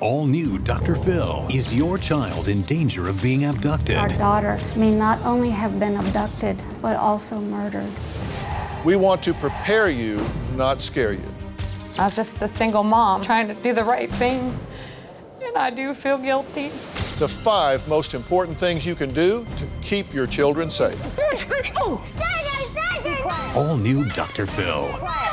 All new Dr. Phil. Is your child in danger of being abducted? Our daughter may not only have been abducted, but also murdered. We want to prepare you, not scare you. I was just a single mom trying to do the right thing, and I do feel guilty. The 5 most important things you can do to keep your children safe. All new Dr. Phil.